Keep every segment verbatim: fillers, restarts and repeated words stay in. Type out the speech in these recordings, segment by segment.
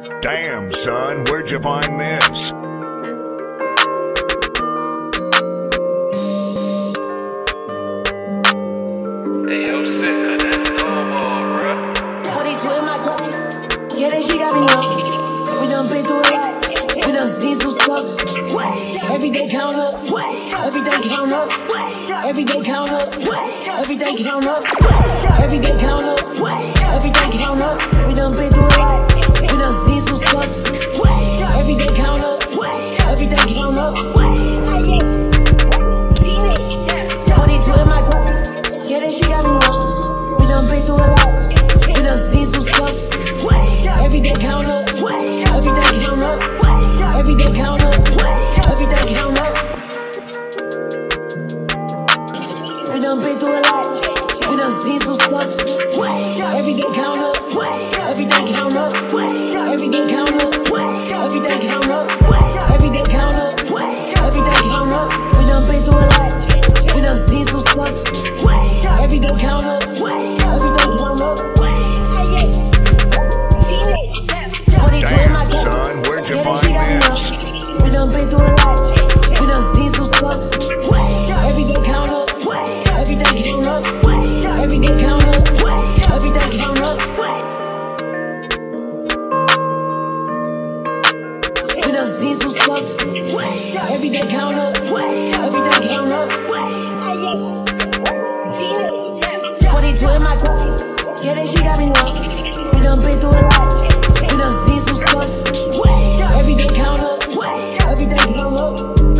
Damn, son, where'd you find this? Hey, yo, sick, that's snowball, bruh. forty-two in my cup. Yeah, that shit got me up. We done been through a lot. We done seen some stuff. Every day count up. Every day count up. Every day count up. Every day count up. Every day count up. Every day count up. We done been through a lot. We done seen some stuff. Every day count up. Every day count up. Yes. forty-two in my cup. Yeah, that shit got me up. We done been through a lot. We done seen some stuff. Every day count up. Every day count up. Every day count up. Every day count up. We done been through a lot. We done seen some stuff. Every day count up. Every day count up. Every day count up. Every day count up. Every day count up. Every day count up. We done been through a lot. We done seen some stuff. Every day count up. Every day count up. Yes. Damn, son, where'd you find this? We done been through a lot. We done seen some stuff. Every day count up. Every day count up. Every day count up. Every day count up. We done seen some stuff. Every day count up. Every day count up. Yes. forty-two in my cup. Yeah, that shit got me up. We done been through a lot. We done seen some stuff. Every day count up. Every day count up.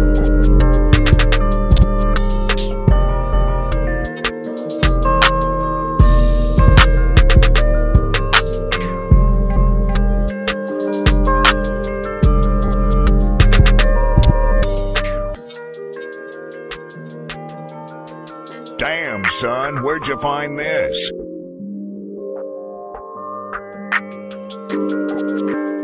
Damn, son, where'd you find this?